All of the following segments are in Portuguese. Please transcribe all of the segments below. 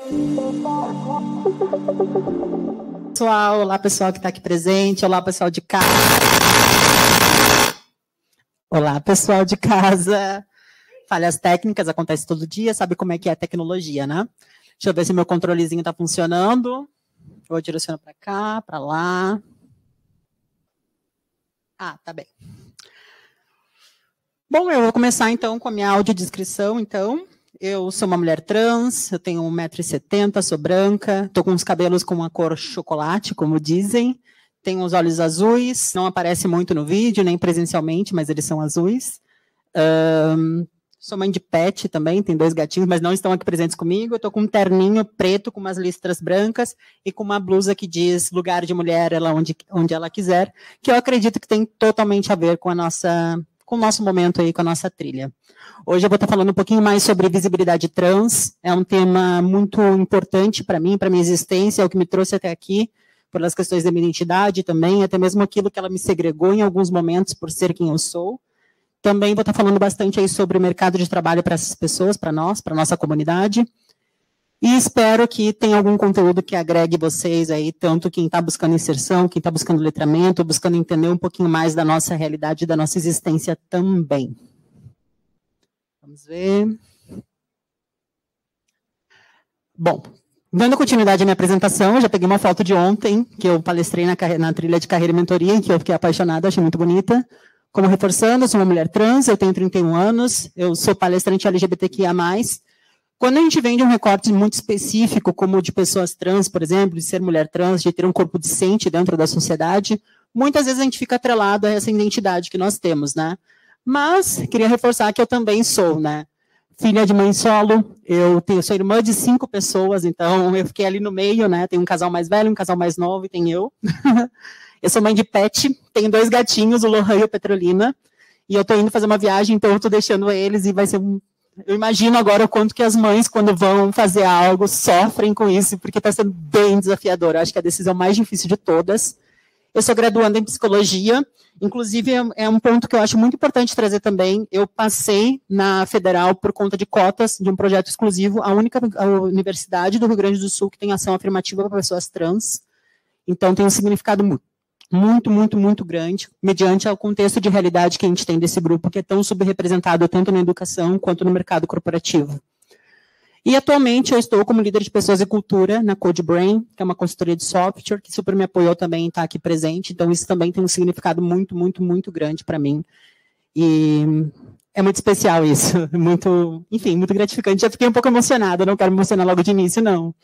Pessoal, olá pessoal que está aqui presente, olá pessoal de casa. Olá pessoal de casa. Falhas técnicas acontecem todo dia, sabe como é que é a tecnologia, né? Deixa eu ver se meu controlezinho está funcionando. Vou direcionar para cá, para lá. Ah, tá bem. Bom, eu vou começar então com a minha audiodescrição, então. Eu sou uma mulher trans, eu tenho 1,70 m, sou branca, estou com os cabelos com uma cor chocolate, como dizem, tenho os olhos azuis, não aparece muito no vídeo, nem presencialmente, mas eles são azuis. Sou mãe de pet também, tem 2 gatinhos, mas não estão aqui presentes comigo. Eu estou com um terninho preto com umas listras brancas e com uma blusa que diz lugar de mulher, ela onde ela quiser, que eu acredito que tem totalmente a ver com o nosso momento aí, com a nossa trilha. Hoje eu vou estar falando um pouquinho mais sobre visibilidade trans, é um tema muito importante para mim, para minha existência, é o que me trouxe até aqui, pelas questões da minha identidade também, até mesmo aquilo que ela me segregou em alguns momentos por ser quem eu sou. Também vou estar falando bastante aí sobre o mercado de trabalho para essas pessoas, para nós, para a nossa comunidade. E espero que tenha algum conteúdo que agregue vocês aí, tanto quem está buscando inserção, quem está buscando letramento, buscando entender um pouquinho mais da nossa realidade, da nossa existência também. Vamos ver. Bom, dando continuidade à minha apresentação, eu já peguei uma foto de ontem, que eu palestrei na trilha de carreira e mentoria, em que eu fiquei apaixonada, achei muito bonita. Como reforçando, eu sou uma mulher trans, eu tenho 31 anos, eu sou palestrante LGBTQIA+. Quando a gente vem de um recorte muito específico, como de pessoas trans, por exemplo, de ser mulher trans, de ter um corpo decente dentro da sociedade, muitas vezes a gente fica atrelado a essa identidade que nós temos, né? Mas queria reforçar que eu também sou, né? Filha de mãe solo, sou irmã de 5 pessoas, então eu fiquei ali no meio, né? Tem um casal mais velho, um casal mais novo e tem eu. Eu sou mãe de pet, tenho 2 gatinhos, o Lohan e a Petrolina, e eu estou indo fazer uma viagem, então eu estou deixando eles e vai ser Eu imagino agora o quanto que as mães, quando vão fazer algo, sofrem com isso, porque está sendo bem desafiador. Eu acho que é a decisão mais difícil de todas. Eu sou graduanda em psicologia, inclusive é um ponto que eu acho muito importante trazer também. Eu passei na Federal por conta de cotas de um projeto exclusivo, a única universidade do Rio Grande do Sul que tem ação afirmativa para pessoas trans. Então tem um significado muito grande, mediante ao contexto de realidade que a gente tem desse grupo, que é tão subrepresentado tanto na educação quanto no mercado corporativo. E atualmente eu estou como líder de pessoas e cultura na CodeBrain, que é uma consultoria de software, que super me apoiou também em estar aqui presente, então isso também tem um significado muito grande para mim. E é muito especial isso, enfim, muito gratificante. Já fiquei um pouco emocionada, não quero me emocionar logo de início, não.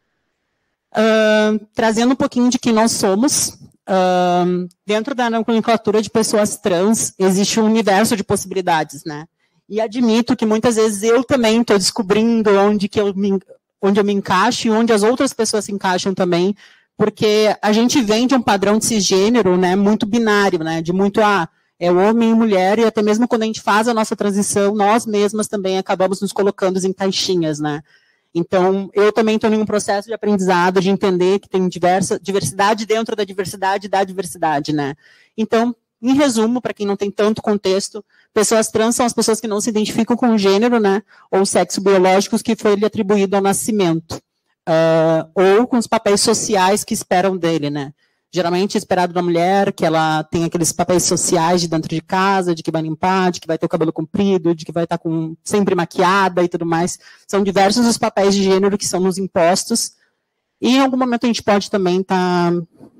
Trazendo um pouquinho de quem nós somos, dentro da nomenclatura de pessoas trans, existe um universo de possibilidades, né? E admito que muitas vezes eu também estou descobrindo onde eu me encaixo e onde as outras pessoas se encaixam também, porque a gente vem de um padrão de cisgênero, né, muito binário, né, de muito é homem e mulher, e até mesmo quando a gente faz a nossa transição, nós mesmas também acabamos nos colocando em caixinhas, né? Então, eu também estou em um processo de aprendizado, de entender que tem diversidade dentro da diversidade, né? Então, em resumo, para quem não tem tanto contexto, pessoas trans são as pessoas que não se identificam com o gênero, né, ou sexo biológicos que foi lhe atribuído ao nascimento, ou com os papéis sociais que esperam dele, né. Geralmente é esperado da mulher que ela tem aqueles papéis sociais de dentro de casa, de que vai limpar, de que vai ter o cabelo comprido, de que vai estar sempre maquiada e tudo mais. São diversos os papéis de gênero que são nos impostos, e em algum momento a gente pode também estar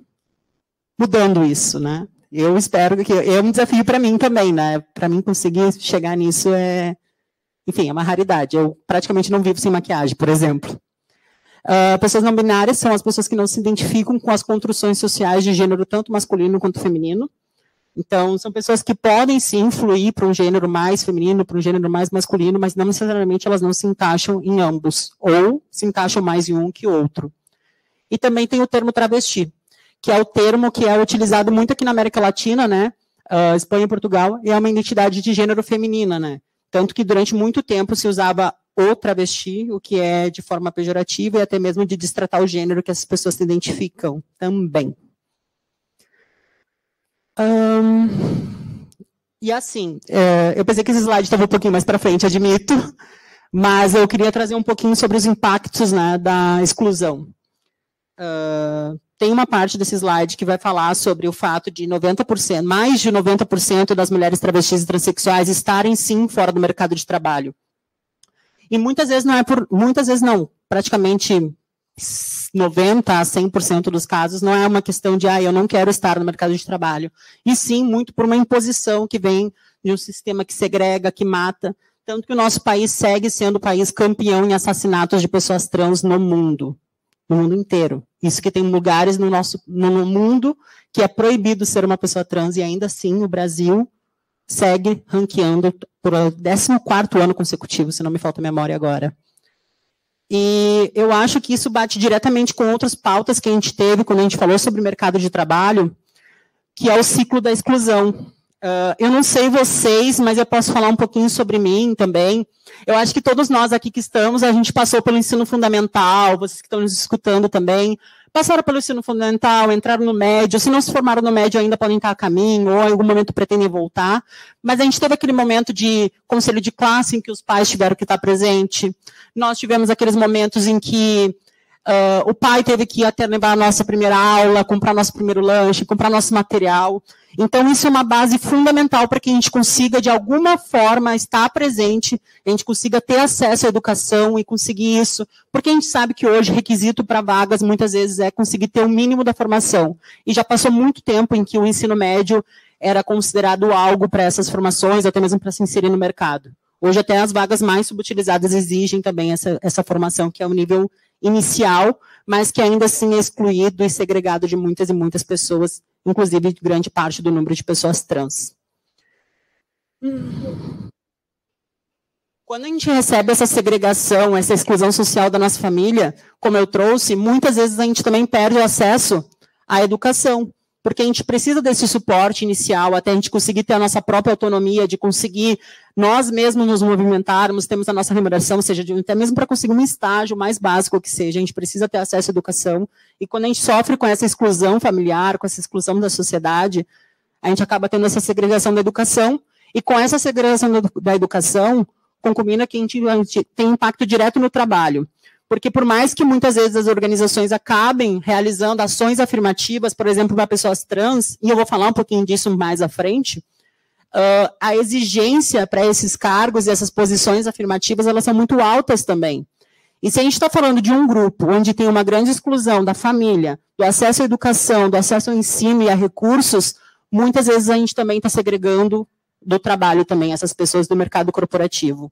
mudando isso, né. Eu espero que é um desafio para mim também, né? Para mim conseguir chegar nisso enfim, é uma raridade. Eu praticamente não vivo sem maquiagem, por exemplo. Pessoas não binárias são as pessoas que não se identificam com as construções sociais de gênero tanto masculino quanto feminino. Então, são pessoas que podem sim influir para um gênero mais feminino, para um gênero mais masculino, mas não necessariamente elas não se encaixam em ambos, ou se encaixam mais em um que outro. E também tem o termo travesti, que é o termo que é utilizado muito aqui na América Latina, né, Espanha e Portugal, e é uma identidade de gênero feminina, né, tanto que durante muito tempo se usava o travesti, o que é de forma pejorativa e até mesmo de destratar o gênero que essas pessoas se identificam também. E assim, eu pensei que esse slide estava um pouquinho mais para frente, admito, Mas eu queria trazer um pouquinho sobre os impactos, né, da exclusão. Tem uma parte desse slide que vai falar sobre o fato de 90%, mais de 90% das mulheres travestis e transexuais estarem, sim, fora do mercado de trabalho. E muitas vezes não, praticamente 90% a 100% dos casos, não é uma questão de, eu não quero estar no mercado de trabalho. E sim, muito por uma imposição que vem de um sistema que segrega, que mata. Tanto que o nosso país segue sendo o país campeão em assassinatos de pessoas trans no mundo inteiro. Isso que tem lugares no mundo que é proibido ser uma pessoa trans, e ainda assim o Brasil segue ranqueando por 14º ano consecutivo, se não me falta memória agora. E eu acho que isso bate diretamente com outras pautas que a gente teve quando a gente falou sobre o mercado de trabalho, que é o ciclo da exclusão. Eu não sei vocês, mas eu posso falar um pouquinho sobre mim também. Eu acho que todos nós aqui que estamos, a gente passou pelo ensino fundamental, vocês que estão nos escutando também, passaram pelo ensino fundamental, entraram no médio, se não se formaram no médio ainda podem estar a caminho, ou em algum momento pretendem voltar, mas a gente teve aquele momento de conselho de classe em que os pais tiveram que estar presente, nós tivemos aqueles momentos em que o pai teve que ir até levar a nossa primeira aula, comprar nosso primeiro lanche, comprar nosso material. Então, isso é uma base fundamental para que a gente consiga, de alguma forma, estar presente, a gente consiga ter acesso à educação e conseguir isso, porque a gente sabe que hoje, requisito para vagas, muitas vezes, é conseguir ter o mínimo da formação. E já passou muito tempo em que o ensino médio era considerado algo para essas formações, até mesmo para se inserir no mercado. Hoje, até as vagas mais subutilizadas exigem também essa formação, que é o nível inicial, mas que ainda assim é excluído e segregado de muitas e muitas pessoas, inclusive grande parte do número de pessoas trans. Quando a gente recebe essa segregação, essa exclusão social da nossa família, como eu trouxe, muitas vezes a gente também perde o acesso à educação, porque a gente precisa desse suporte inicial até a gente conseguir ter a nossa própria autonomia, de conseguir nós mesmos nos movimentarmos, temos a nossa remuneração, seja até mesmo para conseguir um estágio mais básico que seja, a gente precisa ter acesso à educação, e quando a gente sofre com essa exclusão familiar, com essa exclusão da sociedade, a gente acaba tendo essa segregação da educação, e com essa segregação da educação, concubina que a gente tem impacto direto no trabalho. Porque por mais que muitas vezes as organizações acabem realizando ações afirmativas, por exemplo, para pessoas trans, e eu vou falar um pouquinho disso mais à frente, a exigência para esses cargos e essas posições afirmativas, elas são muito altas também. E se a gente está falando de um grupo onde tem uma grande exclusão da família, do acesso à educação, do acesso ao ensino e a recursos, muitas vezes a gente também está segregando do trabalho também essas pessoas do mercado corporativo.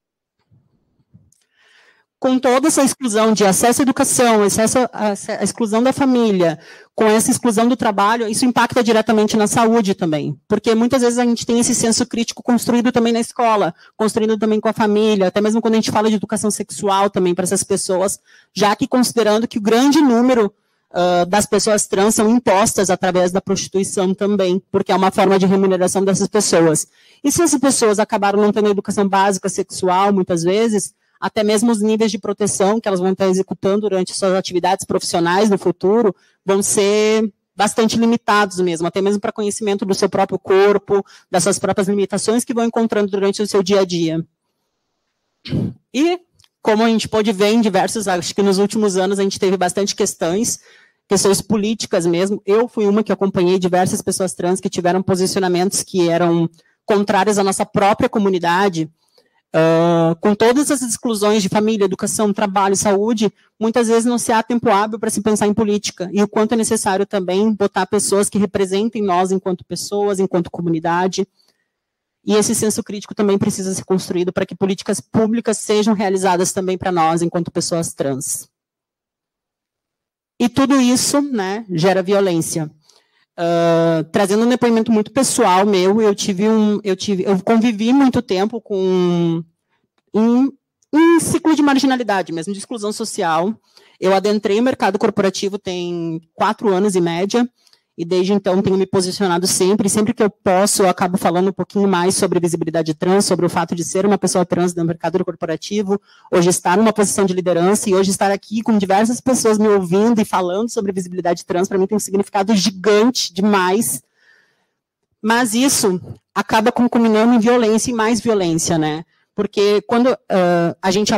Com toda essa exclusão de acesso à educação, a exclusão da família, com essa exclusão do trabalho, isso impacta diretamente na saúde também. Porque muitas vezes a gente tem esse senso crítico construído também na escola, construído também com a família, até mesmo quando a gente fala de educação sexual também para essas pessoas, já que considerando que o grande número das pessoas trans são impostas através da prostituição também, porque é uma forma de remuneração dessas pessoas. E se essas pessoas acabaram não tendo educação básica sexual, muitas vezes, até mesmo os níveis de proteção que elas vão estar executando durante suas atividades profissionais no futuro vão ser bastante limitados mesmo, até mesmo para conhecimento do seu próprio corpo, das suas próprias limitações que vão encontrando durante o seu dia a dia. E, como a gente pode ver em diversos, acho que nos últimos anos a gente teve bastante questões políticas mesmo. Eu fui uma que acompanhei diversas pessoas trans que tiveram posicionamentos que eram contrários à nossa própria comunidade. Com todas essas exclusões de família, educação, trabalho, saúde, muitas vezes não se há tempo hábil para se pensar em política, e o quanto é necessário também botar pessoas que representem nós enquanto pessoas, enquanto comunidade, e esse senso crítico também precisa ser construído para que políticas públicas sejam realizadas também para nós enquanto pessoas trans. E tudo isso, né, gera violência. Trazendo um depoimento muito pessoal meu, eu convivi muito tempo com um ciclo de marginalidade, mesmo de exclusão social. Eu adentrei o mercado corporativo tem 4 anos em média, e desde então tenho me posicionado sempre que eu posso, eu acabo falando um pouquinho mais sobre visibilidade trans, sobre o fato de ser uma pessoa trans no mercado corporativo, hoje estar numa posição de liderança, e hoje estar aqui com diversas pessoas me ouvindo e falando sobre visibilidade trans, para mim tem um significado gigante demais, mas isso acaba culminando em violência e mais violência, né? Porque quando a gente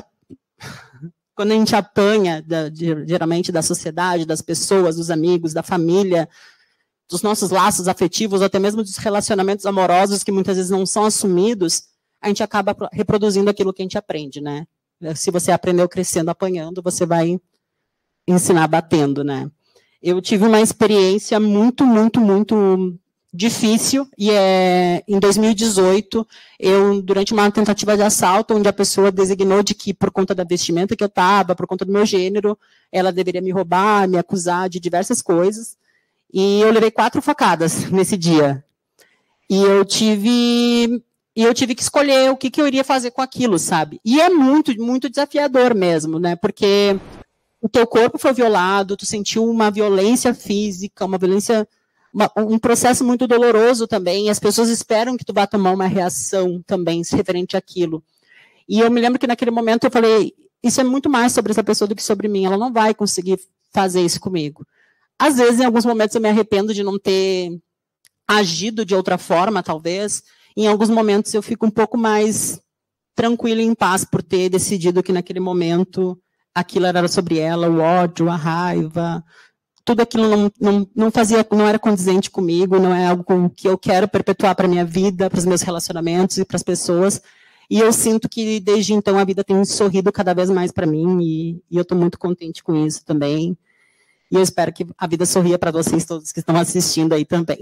apanha, geralmente, da sociedade, das pessoas, dos amigos, da família, dos nossos laços afetivos, ou até mesmo dos relacionamentos amorosos que muitas vezes não são assumidos, a gente acaba reproduzindo aquilo que a gente aprende, né? Se você aprendeu crescendo apanhando, você vai ensinar batendo, né? Eu tive uma experiência muito, muito, muito difícil, e em 2018, durante uma tentativa de assalto, onde a pessoa designou de que, por conta da vestimenta que eu estava, por conta do meu gênero, ela deveria me roubar, me acusar de diversas coisas, e eu levei 4 facadas nesse dia. E eu tive que escolher o que eu iria fazer com aquilo, sabe? E é muito, muito desafiador mesmo, né? Porque o teu corpo foi violado, tu sentiu uma violência física, um processo muito doloroso também, e as pessoas esperam que tu vá tomar uma reação também referente àquilo. E eu me lembro que naquele momento eu falei, isso é muito mais sobre essa pessoa do que sobre mim, ela não vai conseguir fazer isso comigo. Às vezes, em alguns momentos, eu me arrependo de não ter agido de outra forma, talvez. Em alguns momentos, eu fico um pouco mais tranquila e em paz por ter decidido que naquele momento aquilo era sobre ela, o ódio, a raiva, tudo aquilo não era condizente comigo, não é algo que eu quero perpetuar para a minha vida, para os meus relacionamentos e para as pessoas. E eu sinto que, desde então, a vida tem sorrido cada vez mais para mim, e eu estou muito contente com isso também. E eu espero que a vida sorria para vocês todos que estão assistindo aí também.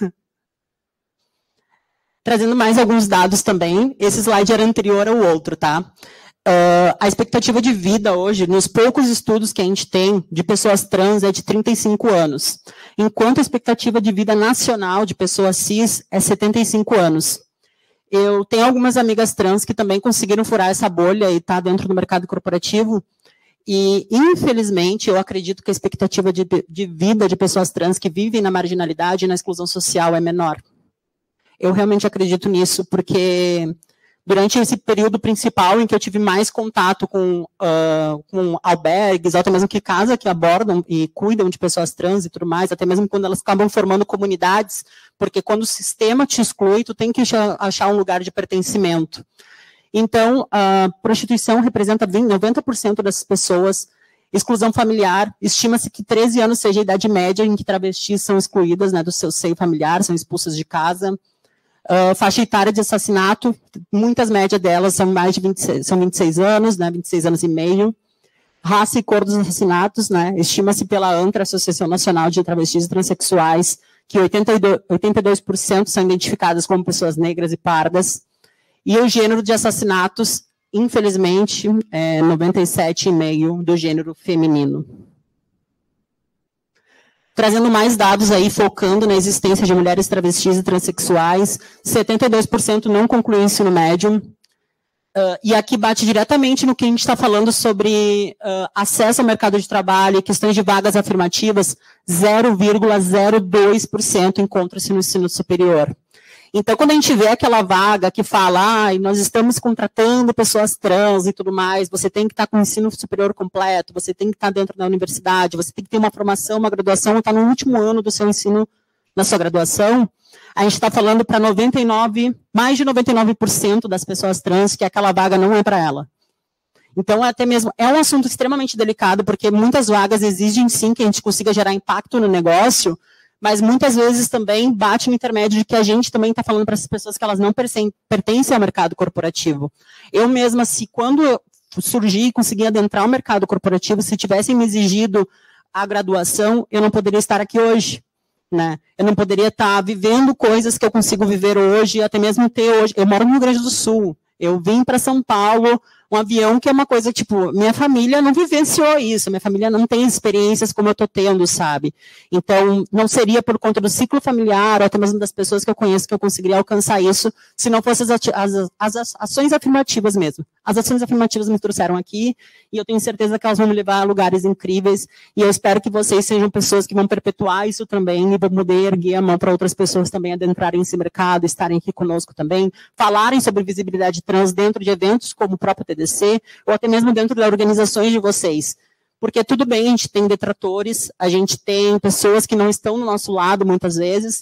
Trazendo mais alguns dados também. Esse slide era anterior ao outro, tá? A expectativa de vida hoje, nos poucos estudos que a gente tem de pessoas trans, é de 35 anos. Enquanto a expectativa de vida nacional de pessoas cis é 75 anos. Eu tenho algumas amigas trans que também conseguiram furar essa bolha e tá dentro do mercado corporativo. E, infelizmente, eu acredito que a expectativa de vida de pessoas trans que vivem na marginalidade e na exclusão social é menor. Eu realmente acredito nisso, porque durante esse período principal em que eu tive mais contato com albergues, até mesmo que casas que abordam e cuidam de pessoas trans e tudo mais, até mesmo quando elas acabam formando comunidades, porque quando o sistema te exclui, tu tem que achar um lugar de pertencimento. Então, a prostituição representa 90% dessas pessoas. Exclusão familiar, estima-se que 13 anos seja a idade média em que travestis são excluídas, né, do seu seio familiar, são expulsas de casa. Faixa etária de assassinato, muitas médias delas são mais de 26 anos, né, 26 anos e meio. Raça e cor dos assassinatos, né, estima-se pela ANTRA, Associação Nacional de Travestis e Transsexuais, que 82% são identificadas como pessoas negras e pardas. E o gênero de assassinatos, infelizmente, é 97,5% do gênero feminino. Trazendo mais dados aí, focando na existência de mulheres travestis e transexuais, 72% não concluem o ensino médio. E aqui bate diretamente no que a gente está falando sobre acesso ao mercado de trabalho e questões de vagas afirmativas, 0,02% encontra-se no ensino superior. Então, quando a gente vê aquela vaga que fala, nós estamos contratando pessoas trans e tudo mais, você tem que estar com o ensino superior completo, você tem que estar dentro da universidade, você tem que ter uma formação, uma graduação, estar no último ano do seu ensino, na sua graduação, a gente está falando para mais de 99% das pessoas trans que aquela vaga não é para ela. Então, até mesmo, é um assunto extremamente delicado, porque muitas vagas exigem, sim, que a gente consiga gerar impacto no negócio, mas muitas vezes também bate no intermédio de que a gente também está falando para essas pessoas que elas não pertencem ao mercado corporativo. Eu mesma, quando eu surgi e consegui adentrar o mercado corporativo, se tivessem me exigido a graduação, eu não poderia estar aqui hoje, né? Eu não poderia estar vivendo coisas que eu consigo viver hoje, até mesmo ter hoje. Eu moro no Rio Grande do Sul, eu vim para São Paulo, um avião que é uma coisa, tipo, minha família não vivenciou isso, minha família não tem experiências como eu estou tendo, sabe? Então, não seria por conta do ciclo familiar, ou até mesmo das pessoas que eu conheço, que eu conseguiria alcançar isso, se não fossem as ações afirmativas mesmo. As ações afirmativas me trouxeram aqui, e eu tenho certeza que elas vão me levar a lugares incríveis, e eu espero que vocês sejam pessoas que vão perpetuar isso também, e vão poder erguer a mão para outras pessoas também adentrarem esse mercado, estarem aqui conosco também, falarem sobre visibilidade trans dentro de eventos como o próprio TDC, ou até mesmo dentro das organizações de vocês. Porque tudo bem, a gente tem detratores, a gente tem pessoas que não estão no nosso lado muitas vezes,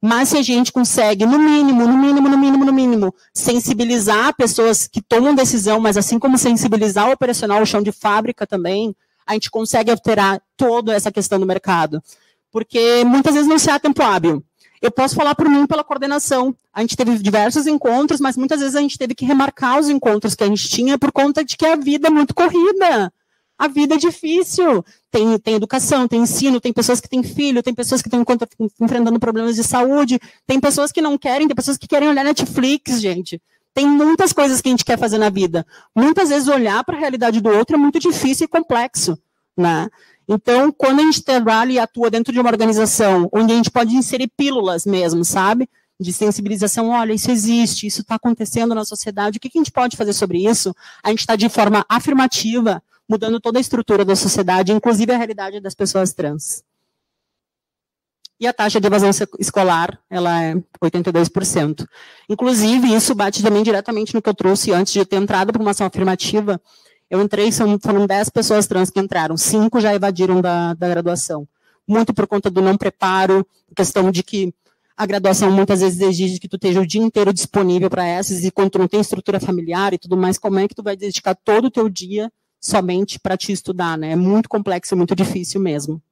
Mas se a gente consegue, no mínimo, sensibilizar pessoas que tomam decisão, mas assim como sensibilizar o operacional, o chão de fábrica também, a gente consegue alterar toda essa questão do mercado. Porque muitas vezes não se há tempo hábil. Eu posso falar por mim, pela coordenação. A gente teve diversos encontros, mas muitas vezes a gente teve que remarcar os encontros que a gente tinha por conta de que a vida é muito corrida. A vida é difícil. Tem educação, tem ensino, tem pessoas que têm filho, tem pessoas que estão enfrentando problemas de saúde, tem pessoas que não querem, tem pessoas que querem olhar Netflix, gente. Tem muitas coisas que a gente quer fazer na vida. Muitas vezes olhar para a realidade do outro é muito difícil e complexo, né? Então, quando a gente trabalha e atua dentro de uma organização onde a gente pode inserir pílulas mesmo, sabe? De sensibilização, olha, isso existe, isso está acontecendo na sociedade, o que a gente pode fazer sobre isso? A gente está de forma afirmativa, mudando toda a estrutura da sociedade, inclusive a realidade das pessoas trans. E a taxa de evasão escolar, ela é 82%. Inclusive, isso bate também diretamente no que eu trouxe antes de ter entrado para uma ação afirmativa. Eu entrei, foram 10 pessoas trans que entraram, 5 já evadiram da graduação. Muito por conta do não preparo, questão de que a graduação muitas vezes exige que tu esteja o dia inteiro disponível para essas, e quando tu não tem estrutura familiar e tudo mais, como é que tu vai dedicar todo o teu dia somente para te estudar, né? É muito complexo, muito difícil mesmo.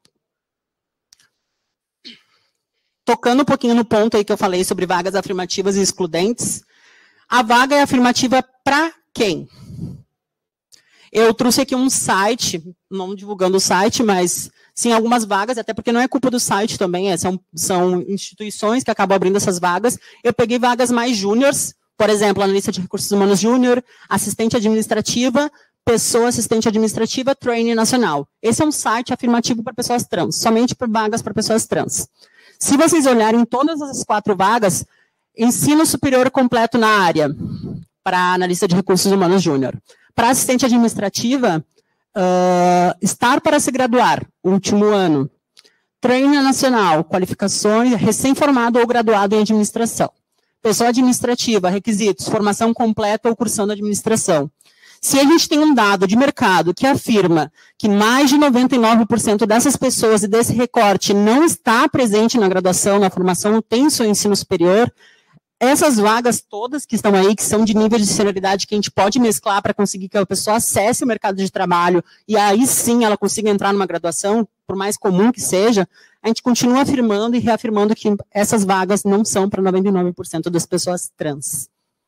Tocando um pouquinho no ponto aí que eu falei sobre vagas afirmativas e excludentes, a vaga é afirmativa para quem? Eu trouxe aqui um site, não divulgando o site, mas sim algumas vagas, até porque não é culpa do site também, são instituições que acabam abrindo essas vagas. Eu peguei vagas mais júniores, por exemplo, analista de recursos humanos júnior, assistente administrativa, pessoa assistente administrativa, trainee nacional. Esse é um site afirmativo para pessoas trans, somente para vagas para pessoas trans. Se vocês olharem todas as 4 vagas, ensino superior completo na área, para analista de recursos humanos júnior. Para assistente administrativa, estar para se graduar, último ano. Trainee nacional, qualificações, recém-formado ou graduado em administração. Pessoa administrativa, requisitos, formação completa ou cursando administração. Se a gente tem um dado de mercado que afirma que mais de 99% dessas pessoas e desse recorte não está presente na graduação, na formação, não tem seu ensino superior, essas vagas todas que estão aí, que são de nível de senioridade que a gente pode mesclar para conseguir que a pessoa acesse o mercado de trabalho e aí sim ela consiga entrar numa graduação, por mais comum que seja, a gente continua afirmando e reafirmando que essas vagas não são para 99% das pessoas trans.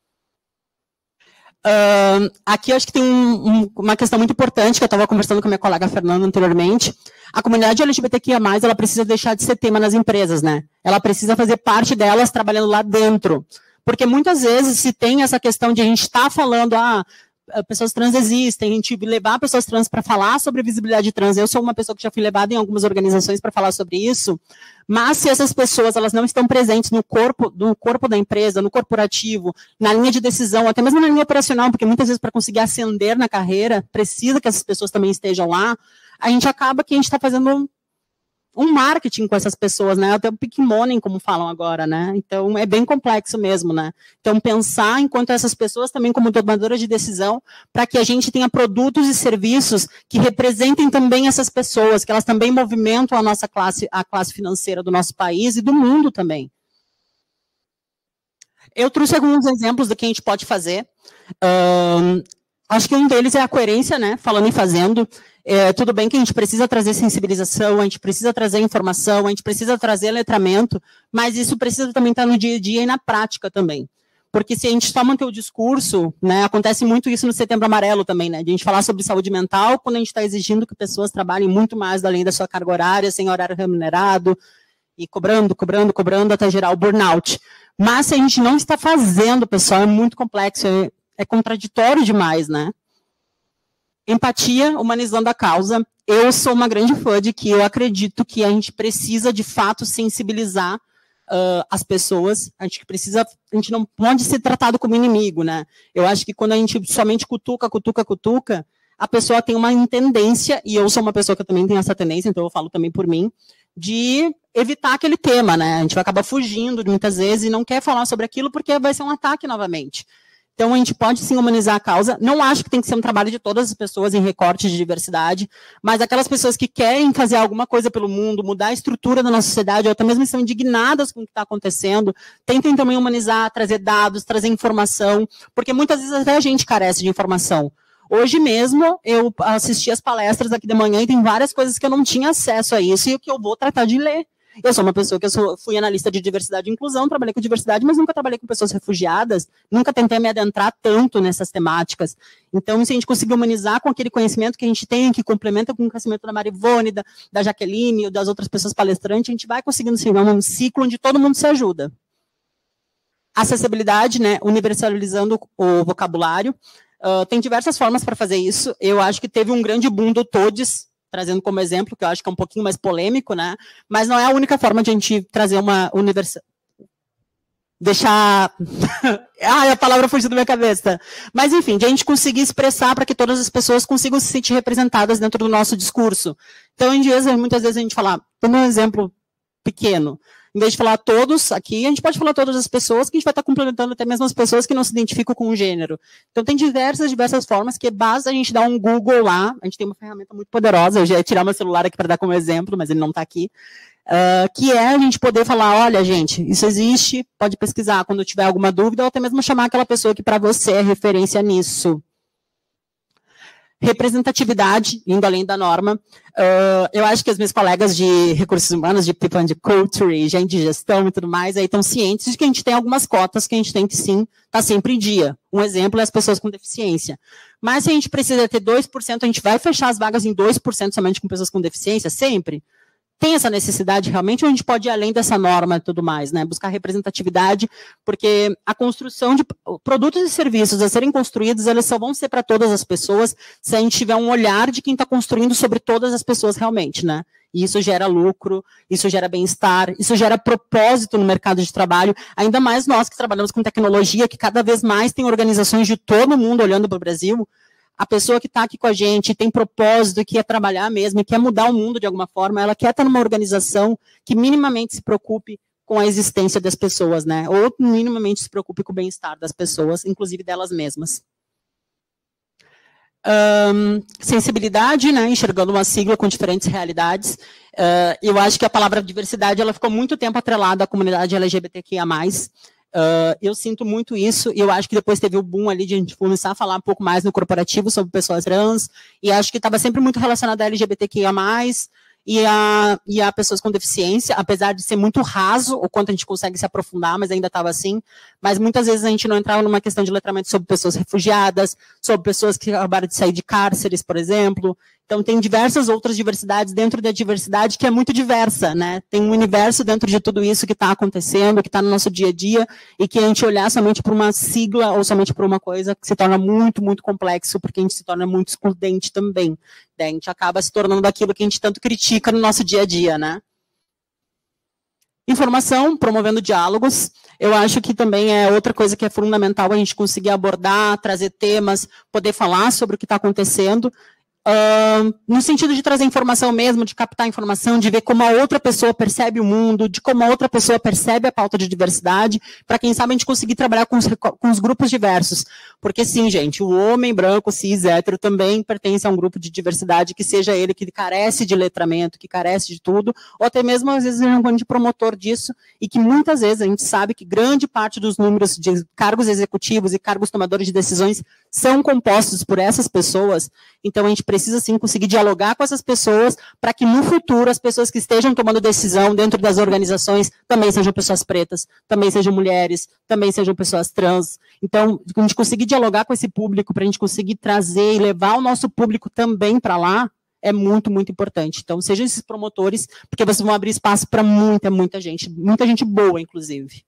Aqui eu acho que tem uma questão muito importante, que eu estava conversando com a minha colega Fernanda anteriormente. A comunidade LGBTQIA+, ela precisa deixar de ser tema nas empresas, né? Ela precisa fazer parte delas trabalhando lá dentro. Porque muitas vezes se tem essa questão de a gente estar falando, pessoas trans existem, a gente levar pessoas trans para falar sobre visibilidade trans. Eu sou uma pessoa que já fui levada em algumas organizações para falar sobre isso, mas se essas pessoas elas não estão presentes no corpo da empresa, no corporativo, na linha de decisão, até mesmo na linha operacional, porque muitas vezes para conseguir ascender na carreira, precisa que essas pessoas também estejam lá, a gente acaba que a gente está fazendo um marketing com essas pessoas, né? Até o pick money, como falam agora, né? Então, é bem complexo mesmo, né? Então, pensar enquanto essas pessoas também como tomadoras de decisão, para que a gente tenha produtos e serviços que representem também essas pessoas, que elas também movimentam a nossa classe, a classe financeira do nosso país e do mundo também. Eu trouxe alguns exemplos do que a gente pode fazer. Acho que um deles é a coerência, né? Falando e fazendo. Tudo bem que a gente precisa trazer sensibilização, a gente precisa trazer informação, a gente precisa trazer letramento, mas isso precisa também estar no dia a dia e na prática também. Porque se a gente só manter o discurso, né, acontece muito isso no Setembro Amarelo também, né, de a gente falar sobre saúde mental, quando a gente está exigindo que pessoas trabalhem muito mais além da sua carga horária, sem horário remunerado, e cobrando, até gerar o burnout. Mas se a gente não está fazendo, pessoal, é muito complexo, é contraditório demais, né? Empatia, humanizando a causa. Eu sou uma grande fã de que eu acredito que a gente precisa, de fato, sensibilizar as pessoas. A gente não pode ser tratado como inimigo, né? Eu acho que quando a gente somente cutuca, a pessoa tem uma tendência, e eu sou uma pessoa que também tem essa tendência, então eu falo também por mim, de evitar aquele tema, né? A gente vai acabar fugindo muitas vezes e não quer falar sobre aquilo porque vai ser um ataque novamente. Então, a gente pode sim humanizar a causa. Não acho que tem que ser um trabalho de todas as pessoas em recorte de diversidade, mas aquelas pessoas que querem fazer alguma coisa pelo mundo, mudar a estrutura da nossa sociedade, ou até mesmo estão indignadas com o que está acontecendo, tentem também humanizar, trazer dados, trazer informação, porque muitas vezes até a gente carece de informação. Hoje mesmo, eu assisti as palestras aqui de manhã e tem várias coisas que eu não tinha acesso a isso e que eu vou tratar de ler. Eu sou uma pessoa que fui analista de diversidade e inclusão, trabalhei com diversidade, mas nunca trabalhei com pessoas refugiadas, nunca tentei me adentrar tanto nessas temáticas. Então, se a gente conseguir humanizar com aquele conhecimento que a gente tem, que complementa com o conhecimento da Marivone, da Jaqueline, ou das outras pessoas palestrantes, a gente vai conseguindo seguir um ciclo onde todo mundo se ajuda. Acessibilidade, né, universalizando o vocabulário. Tem diversas formas para fazer isso. Eu acho que teve um grande boom do TODES, trazendo como exemplo, que eu acho que é um pouquinho mais polêmico, né? Mas não é a única forma de a gente trazer uma deixar... a palavra fugiu da minha cabeça. Mas, enfim, de a gente conseguir expressar para que todas as pessoas consigam se sentir representadas dentro do nosso discurso. Então, muitas vezes a gente fala, dando um exemplo pequeno, em vez de falar todos aqui, a gente pode falar todas as pessoas, que a gente vai estar complementando até mesmo as pessoas que não se identificam com o gênero. Então, tem diversas formas, que basta a gente dar um Google lá, a gente tem uma ferramenta muito poderosa, eu já ia tirar meu celular aqui para dar como exemplo, mas ele não está aqui, que é a gente poder falar, olha, gente, isso existe, pode pesquisar quando tiver alguma dúvida, ou até mesmo chamar aquela pessoa que para você é referência nisso. Representatividade, indo além da norma. Eu acho que as minhas colegas de recursos humanos, de People and Culture, gente de gestão e tudo mais, aí estão cientes de que a gente tem algumas cotas que a gente tem que sim estar sempre em dia. Um exemplo é as pessoas com deficiência. Mas se a gente precisa ter 2%, a gente vai fechar as vagas em 2% somente com pessoas com deficiência? Sempre? Tem essa necessidade realmente, ou a gente pode ir além dessa norma e tudo mais, né? Buscar representatividade, porque a construção de produtos e serviços a serem construídos, eles só vão ser para todas as pessoas se a gente tiver um olhar de quem está construindo sobre todas as pessoas realmente, né? E isso gera lucro, isso gera bem-estar, isso gera propósito no mercado de trabalho, ainda mais nós que trabalhamos com tecnologia, que cada vez mais tem organizações de todo mundo olhando para o Brasil. A pessoa que está aqui com a gente tem propósito, quer trabalhar mesmo, quer mudar o mundo de alguma forma, ela quer estar numa organização que minimamente se preocupe com a existência das pessoas, né? Ou minimamente se preocupe com o bem-estar das pessoas, inclusive delas mesmas. Sensibilidade, né? Enxergando uma sigla com diferentes realidades. Eu acho que a palavra diversidade ela ficou muito tempo atrelada à comunidade LGBTQIA+. Eu sinto muito isso, e eu acho que depois teve o boom ali de a gente começar a falar um pouco mais no corporativo sobre pessoas trans, e acho que estava sempre muito relacionado a LGBTQIA+, e a pessoas com deficiência, apesar de ser muito raso o quanto a gente consegue se aprofundar, mas ainda estava assim, mas muitas vezes a gente não entrava numa questão de letramento sobre pessoas refugiadas, sobre pessoas que acabaram de sair de cárceres, por exemplo. Então tem diversas outras diversidades dentro da diversidade que é muito diversa, né? Tem um universo dentro de tudo isso que está acontecendo, que está no nosso dia a dia, e que a gente olhar somente por uma sigla ou somente por uma coisa que se torna muito, muito complexo, porque a gente se torna muito excludente também. A gente acaba se tornando aquilo que a gente tanto critica no nosso dia a dia, né? Informação, promovendo diálogos. Eu acho que também é outra coisa que é fundamental a gente conseguir abordar, trazer temas, poder falar sobre o que está acontecendo, no sentido de trazer informação mesmo, de captar informação, de ver como a outra pessoa percebe o mundo, de como a outra pessoa percebe a pauta de diversidade, para quem sabe a gente conseguir trabalhar com os grupos diversos. Porque sim, gente, o homem branco, cis, hétero também pertence a um grupo de diversidade, que seja ele que carece de letramento, que carece de tudo, ou até mesmo às vezes é um grande promotor disso, e que muitas vezes a gente sabe que grande parte dos números de cargos executivos e cargos tomadores de decisões são compostos por essas pessoas. Então a gente precisa sim conseguir dialogar com essas pessoas para que no futuro as pessoas que estejam tomando decisão dentro das organizações também sejam pessoas pretas, também sejam mulheres, também sejam pessoas trans. Então, a gente conseguir dialogar com esse público, para a gente conseguir trazer e levar o nosso público também para lá, é muito, muito importante. Então, sejam esses promotores, porque vocês vão abrir espaço para muita gente boa, inclusive.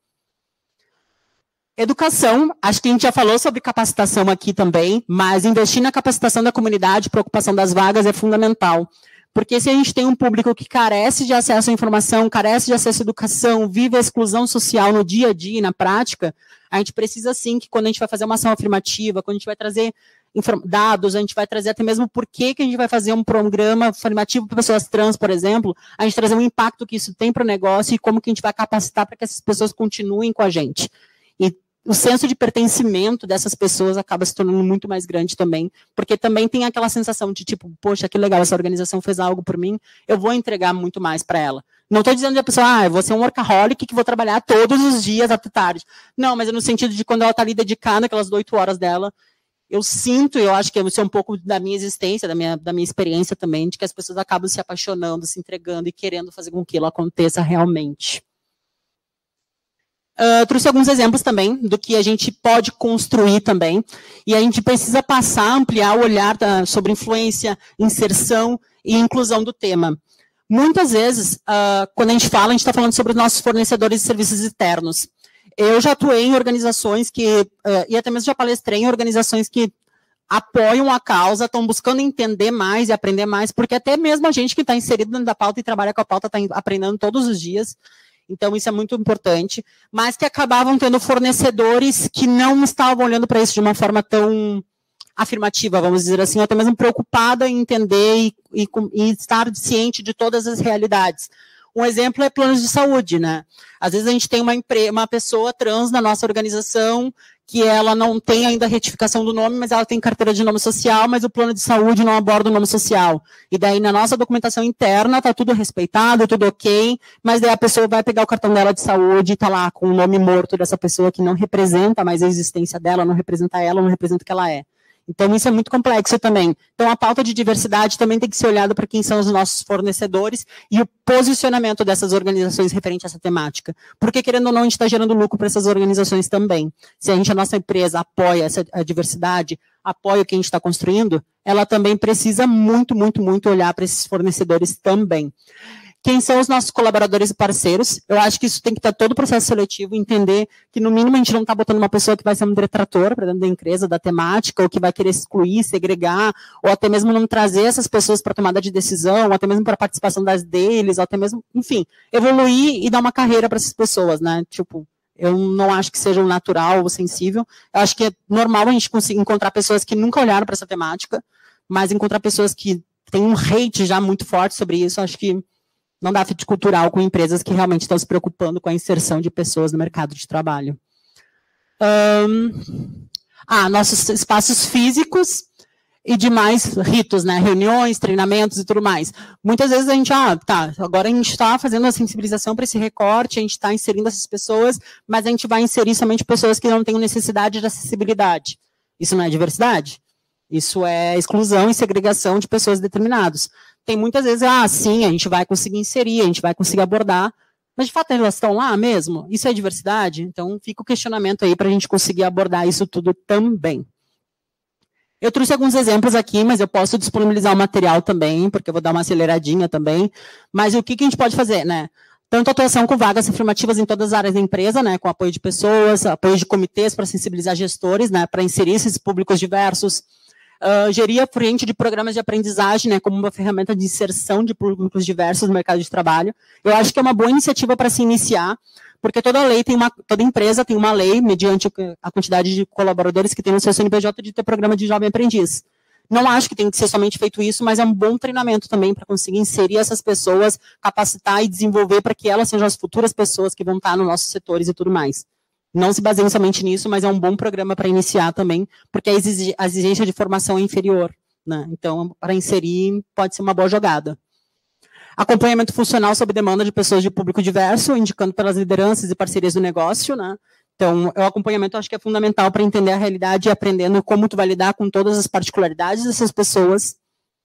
Educação, acho que a gente já falou sobre capacitação aqui também, mas investir na capacitação da comunidade, preocupação das vagas é fundamental. Porque se a gente tem um público que carece de acesso à informação, carece de acesso à educação, vive a exclusão social no dia a dia e na prática, a gente precisa sim que quando a gente vai fazer uma ação afirmativa, quando a gente vai trazer dados, a gente vai trazer até mesmo por que a gente vai fazer um programa afirmativo para pessoas trans, por exemplo, a gente trazer um impacto que isso tem para o negócio e como que a gente vai capacitar para que essas pessoas continuem com a gente. E o senso de pertencimento dessas pessoas acaba se tornando muito mais grande também, porque também tem aquela sensação de tipo, poxa, que legal, essa organização fez algo por mim, eu vou entregar muito mais para ela. Não estou dizendo que a pessoa, eu vou ser um workaholic que vou trabalhar todos os dias até tarde. Não, mas é no sentido de quando ela está ali dedicada aquelas 8 horas dela, eu sinto, eu acho que isso é um pouco da minha existência, da minha experiência também, de que as pessoas acabam se apaixonando, se entregando e querendo fazer com que aquilo aconteça realmente. Trouxe alguns exemplos também do que a gente pode construir também, e a gente precisa passar, ampliar o olhar sobre influência, inserção e inclusão do tema. Muitas vezes, quando a gente está falando sobre os nossos fornecedores de serviços externos. Eu já atuei em organizações e até mesmo já palestrei em organizações que apoiam a causa, estão buscando entender mais e aprender mais, porque até mesmo a gente que está inserido dentro da pauta e trabalha com a pauta está aprendendo todos os dias. Então, isso é muito importante, mas que acabavam tendo fornecedores que não estavam olhando para isso de uma forma tão afirmativa, vamos dizer assim, ou até mesmo preocupada em entender e estar ciente de todas as realidades. Um exemplo é planos de saúde, né? Às vezes a gente tem uma pessoa trans na nossa organização que ela não tem ainda a retificação do nome, mas ela tem carteira de nome social, mas o plano de saúde não aborda o nome social. E daí na nossa documentação interna está tudo respeitado, tudo ok, mas daí a pessoa vai pegar o cartão dela de saúde e está lá com o nome morto dessa pessoa que não representa mais a existência dela, não representa ela, não representa o que ela é. Então, isso é muito complexo também. Então, a pauta de diversidade também tem que ser olhada para quem são os nossos fornecedores e o posicionamento dessas organizações referente a essa temática. Porque, querendo ou não, a gente está gerando lucro para essas organizações também. Se a nossa empresa apoia a diversidade, apoia o que a gente está construindo, ela também precisa muito, muito, muito olhar para esses fornecedores também. Quem são os nossos colaboradores e parceiros? Eu acho que isso tem que estar todo o processo seletivo, entender que, no mínimo, a gente não está botando uma pessoa que vai ser um detrator para dentro da empresa, da temática, ou que vai querer excluir, segregar, ou até mesmo não trazer essas pessoas para tomada de decisão, ou até mesmo para participação das deles, ou até mesmo, enfim, evoluir e dar uma carreira para essas pessoas, né? Tipo, eu não acho que seja um natural ou sensível. Eu acho que é normal a gente conseguir encontrar pessoas que nunca olharam para essa temática, mas encontrar pessoas que têm um hate já muito forte sobre isso, acho que não dá fit cultural com empresas que realmente estão se preocupando com a inserção de pessoas no mercado de trabalho. Nossos espaços físicos e demais ritos, né? Reuniões, treinamentos e tudo mais. Muitas vezes a gente, agora a gente está fazendo a sensibilização para esse recorte, a gente está inserindo essas pessoas, mas a gente vai inserir somente pessoas que não tenham necessidade de acessibilidade. Isso não é diversidade? Isso é exclusão e segregação de pessoas determinadas. Tem muitas vezes, sim, a gente vai conseguir inserir, a gente vai conseguir abordar, mas de fato elas estão lá mesmo? Isso é diversidade? Então fica o questionamento aí para a gente conseguir abordar isso tudo também. Eu trouxe alguns exemplos aqui, mas eu posso disponibilizar o material também, porque eu vou dar uma aceleradinha também. Mas o que a gente pode fazer, né? Tanto atuação com vagas afirmativas em todas as áreas da empresa, né, com apoio de pessoas, apoio de comitês para sensibilizar gestores, né, para inserir esses públicos diversos, gerir a frente de programas de aprendizagem, né, como uma ferramenta de inserção de públicos diversos no mercado de trabalho. Eu acho que é uma boa iniciativa para se iniciar, porque toda empresa tem uma lei, mediante a quantidade de colaboradores que tem no seu CNPJ, de ter programa de jovem aprendiz. Não acho que tem que ser somente feito isso, mas é um bom treinamento também para conseguir inserir essas pessoas, capacitar e desenvolver para que elas sejam as futuras pessoas que vão estar nos nossos setores e tudo mais. Não se baseiem somente nisso, mas é um bom programa para iniciar também, porque a exigência de formação é inferior, né? Então, para inserir, pode ser uma boa jogada. Acompanhamento funcional sob demanda de pessoas de público diverso, indicando pelas lideranças e parcerias do negócio, né? Então, o acompanhamento eu acho que é fundamental para entender a realidade e aprendendo como tu vai lidar com todas as particularidades dessas pessoas.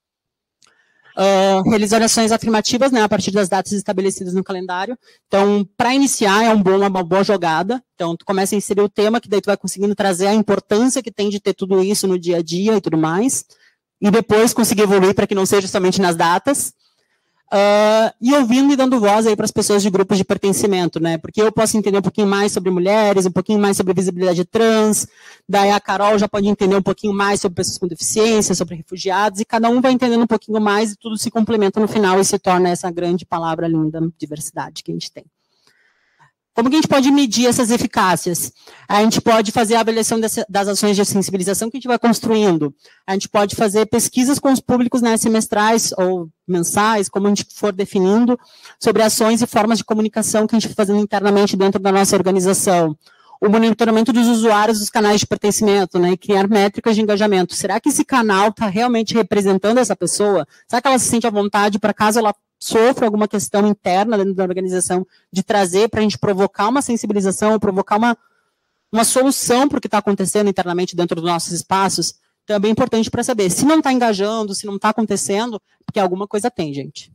Realizar ações afirmativas, né, a partir das datas estabelecidas no calendário. Então, para iniciar, é uma boa jogada. Então, tu começa a inserir o tema, que daí tu vai conseguindo trazer a importância que tem de ter tudo isso no dia a dia e tudo mais. E depois conseguir evoluir para que não seja somente nas datas. E ouvindo e dando voz aí para as pessoas de grupos de pertencimento, né? Porque eu posso entender um pouquinho mais sobre mulheres, um pouquinho mais sobre visibilidade trans, daí a Carol já pode entender um pouquinho mais sobre pessoas com deficiência, sobre refugiados, e cada um vai entendendo um pouquinho mais e tudo se complementa no final e se torna essa grande palavra linda, diversidade que a gente tem. Como que a gente pode medir essas eficácias? A gente pode fazer a avaliação das ações de sensibilização que a gente vai construindo. A gente pode fazer pesquisas com os públicos, né, semestrais ou mensais, como a gente for definindo, sobre ações e formas de comunicação que a gente vai fazendo internamente dentro da nossa organização. o monitoramento dos usuários dos canais de pertencimento, né, e criar métricas de engajamento. Será que esse canal está realmente representando essa pessoa? Será que ela se sente à vontade para caso ela sofra alguma questão interna dentro da organização, de trazer para a gente provocar uma sensibilização, provocar uma solução para o que está acontecendo internamente dentro dos nossos espaços? Então é bem importante para saber. Se não está engajando, se não está acontecendo, porque alguma coisa tem, gente.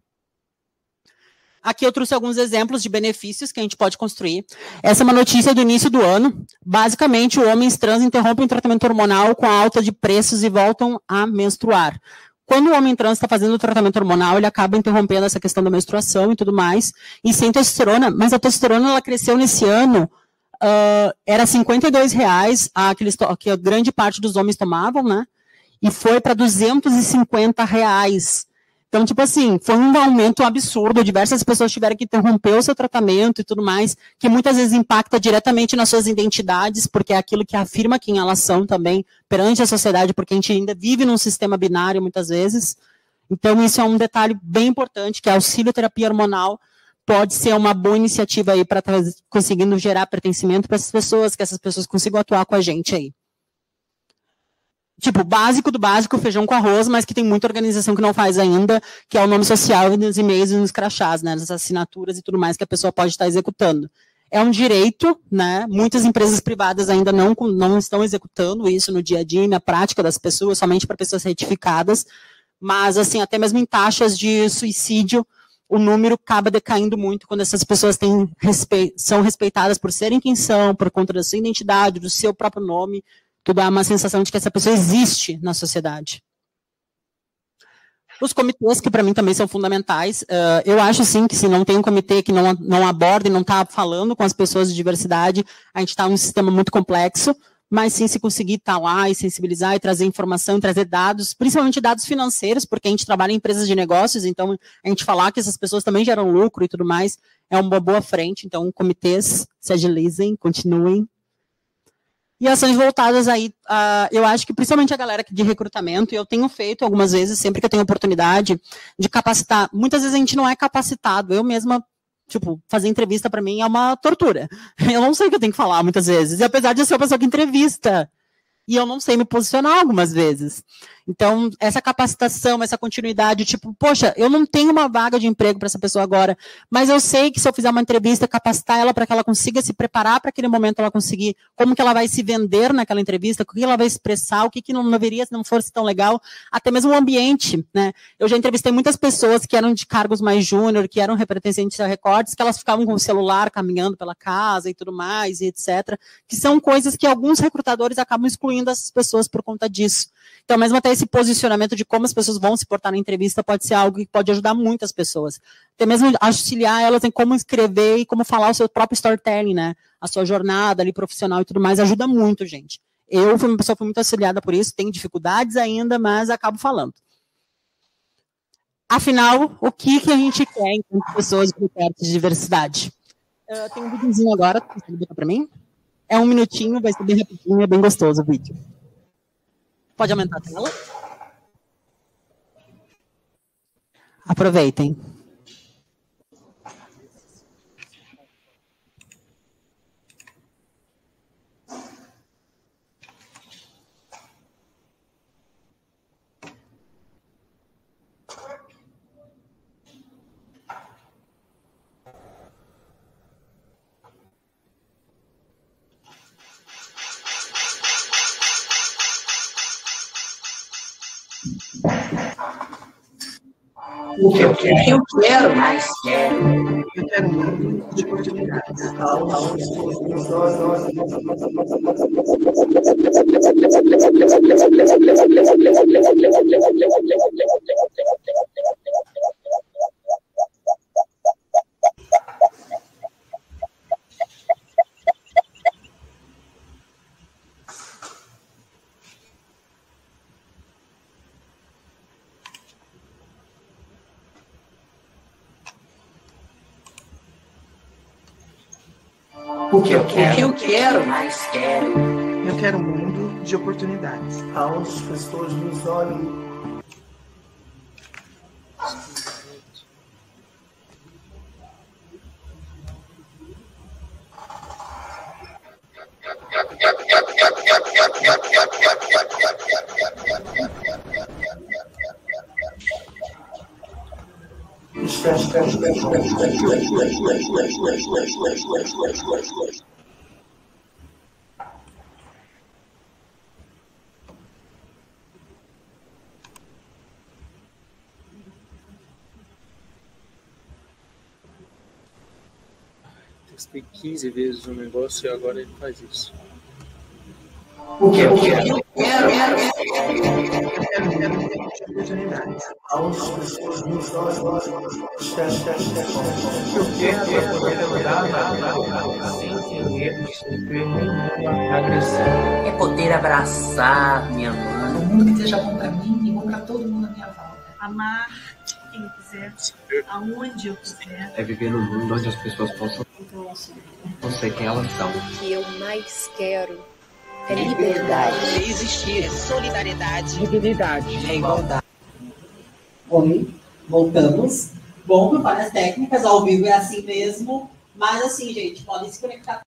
Aqui eu trouxe alguns exemplos de benefícios que a gente pode construir. Essa é uma notícia do início do ano. Basicamente, homens trans interrompem o tratamento hormonal com a alta de preços e voltam a menstruar. Quando o homem trans está fazendo o tratamento hormonal, ele acaba interrompendo essa questão da menstruação e tudo mais, e sem testosterona, mas a testosterona ela cresceu nesse ano, era R$52, que a grande parte dos homens tomavam, né? E foi para R$250. Então, tipo assim, foi um aumento absurdo, diversas pessoas tiveram que interromper o seu tratamento e tudo mais, que muitas vezes impacta diretamente nas suas identidades, porque é aquilo que afirma quem elas são também perante a sociedade, porque a gente ainda vive num sistema binário muitas vezes. Então, isso é um detalhe bem importante, que a auxilio-terapia hormonal pode ser uma boa iniciativa aí para conseguindo gerar pertencimento para essas pessoas, que essas pessoas consigam atuar com a gente aí. Tipo, básico do básico, feijão com arroz, mas que tem muita organização que não faz ainda, que é o nome social nos e-mails e nos crachás, né, nas assinaturas e tudo mais que a pessoa pode estar executando. É um direito, né, muitas empresas privadas ainda não estão executando isso no dia a dia, na prática das pessoas, somente para pessoas certificadas, mas, assim, até mesmo em taxas de suicídio, o número acaba decaindo muito quando essas pessoas são respeitadas por serem quem são, por conta da sua identidade, do seu próprio nome. Tu dá uma sensação de que essa pessoa existe na sociedade. Os comitês, que para mim também são fundamentais, eu acho sim que se não tem um comitê que não aborda e não está falando com as pessoas de diversidade, a gente está num sistema muito complexo, mas sim se conseguir estar lá e sensibilizar e trazer informação, e trazer dados, principalmente dados financeiros, porque a gente trabalha em empresas de negócios, então a gente falar que essas pessoas também geram lucro e tudo mais, é uma boa frente, então comitês se agilizem, continuem. E ações voltadas aí, eu acho que principalmente a galera de recrutamento, e eu tenho feito algumas vezes, sempre que eu tenho oportunidade, de capacitar. Muitas vezes a gente não é capacitado. Eu mesma, tipo, fazer entrevista para mim é uma tortura. Eu não sei o que eu tenho que falar muitas vezes. E apesar de eu ser uma pessoa que entrevista, e eu não sei me posicionar algumas vezes. Então, essa capacitação, essa continuidade, tipo, poxa, eu não tenho uma vaga de emprego para essa pessoa agora, mas eu sei que se eu fizer uma entrevista, capacitar ela para que ela consiga se preparar para aquele momento, ela conseguir, como que ela vai se vender naquela entrevista, o que ela vai expressar, o que não deveria, se não fosse tão legal, até mesmo o ambiente, né? Eu já entrevistei muitas pessoas que eram de cargos mais júnior, que eram pertencentes a recortes, que elas ficavam com o celular caminhando pela casa e tudo mais, e etc., que são coisas que alguns recrutadores acabam excluindo essas pessoas por conta disso. Então, mesmo até esse posicionamento de como as pessoas vão se portar na entrevista pode ser algo que pode ajudar muitas pessoas. Até mesmo auxiliar elas em como escrever e como falar o seu próprio storytelling, né? A sua jornada ali profissional e tudo mais, ajuda muito, gente. Eu fui uma pessoa que fui muito auxiliada por isso, tenho dificuldades ainda, mas acabo falando. Afinal, o que a gente quer enquanto pessoas perto de diversidade? Tem um videozinho agora, você botar para mim? É 1 minutinho, vai ser bem rapidinho, é bem gostoso o vídeo. Pode aumentar a tela? Aproveitem. O que eu quero, mais quero. Eu quero um mundo de oportunidades. O que eu quero, mais quero. Eu quero um mundo de oportunidades. Aonde as pessoas nos olhem. Testei 15 vezes o negócio e agora ele faz isso. O que eu quero? Eu quero oportunidades. As pessoas nos olhos. Eu quero é poder andar sem ter medo de sofrer nenhuma agressão. É poder abraçar minha mãe. O mundo que seja bom para mim e bom para todo mundo à minha volta. Amar quem quiser, aonde eu quiser. É viver num mundo onde as pessoas possam ser quem elas são. O que eu mais quero é liberdade. É existir, é solidariedade, Dignidade, é igualdade. Oi, voltamos. Bom, com várias técnicas, ao vivo é assim mesmo. Mas assim, gente, podem se conectar.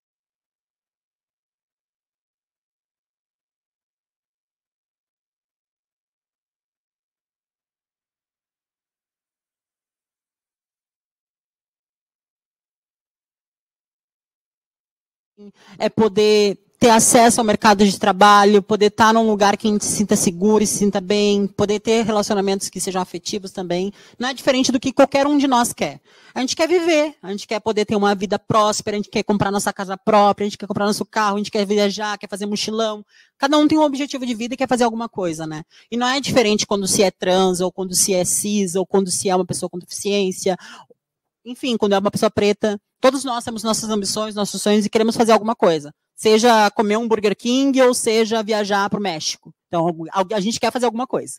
É poder ter acesso ao mercado de trabalho, poder estar num lugar que a gente se sinta seguro e se sinta bem, poder ter relacionamentos que sejam afetivos também. Não é diferente do que qualquer um de nós quer. A gente quer viver, a gente quer poder ter uma vida próspera, a gente quer comprar nossa casa própria, a gente quer comprar nosso carro, a gente quer viajar, quer fazer mochilão. Cada um tem um objetivo de vida e quer fazer alguma coisa, né? E não é diferente quando se é trans, ou quando se é cis, ou quando se é uma pessoa com deficiência, enfim, quando é uma pessoa preta. Todos nós temos nossas ambições, nossos sonhos e queremos fazer alguma coisa. Seja comer um Burger King ou seja viajar para o México. Então, a gente quer fazer alguma coisa.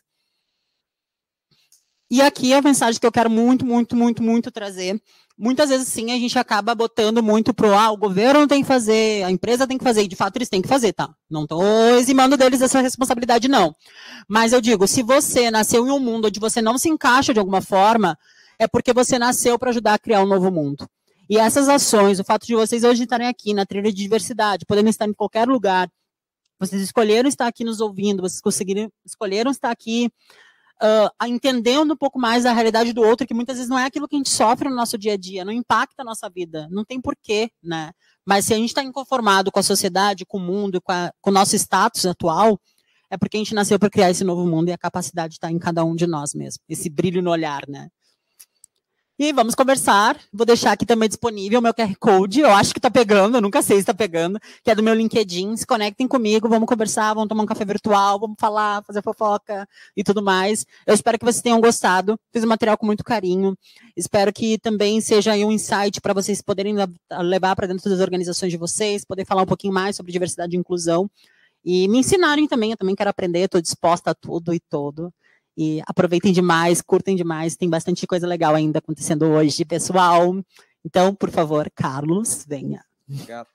E aqui é a mensagem que eu quero muito trazer. Muitas vezes, sim, a gente acaba botando muito o governo tem que fazer, a empresa tem que fazer, e de fato eles têm que fazer, tá? Não estou eximando deles essa responsabilidade, não. Mas eu digo, se você nasceu em um mundo onde você não se encaixa de alguma forma, é porque você nasceu para ajudar a criar um novo mundo. E essas ações, o fato de vocês hoje estarem aqui na trilha de diversidade, podendo estar em qualquer lugar, vocês escolheram estar aqui nos ouvindo, vocês escolheram estar aqui entendendo um pouco mais a realidade do outro, que muitas vezes não é aquilo que a gente sofre no nosso dia a dia, não impacta a nossa vida, não tem porquê, né? Mas se a gente está inconformado com a sociedade, com o mundo, com o nosso status atual, é porque a gente nasceu para criar esse novo mundo e a capacidade está em cada um de nós mesmo, esse brilho no olhar, né? E vamos conversar, vou deixar aqui também disponível o meu QR Code, eu acho que está pegando, eu nunca sei se está pegando, que é do meu LinkedIn, se conectem comigo, vamos conversar, vamos tomar um café virtual, vamos falar, fazer fofoca e tudo mais. Eu espero que vocês tenham gostado, fiz o material com muito carinho, espero que também seja aí um insight para vocês poderem levar para dentro das organizações de vocês, poder falar um pouquinho mais sobre diversidade e inclusão, e me ensinarem também, eu também quero aprender, estou disposta a tudo e todo. E aproveitem demais, curtem demais, tem bastante coisa legal ainda acontecendo hoje, pessoal. Então, por favor, Carlos, venha. Obrigado.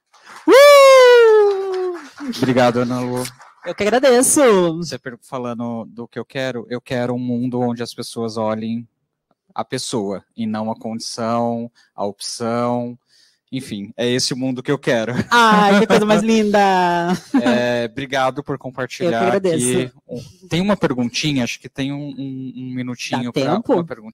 Obrigado, Ana Lu. Eu que agradeço. Você falando do que eu quero um mundo onde as pessoas olhem a pessoa, e não a condição, a opção. Enfim, é esse o mundo que eu quero. Ai, que coisa mais linda! Obrigado por compartilhar aqui. Tem uma perguntinha, acho que tem um minutinho para uma pergunta.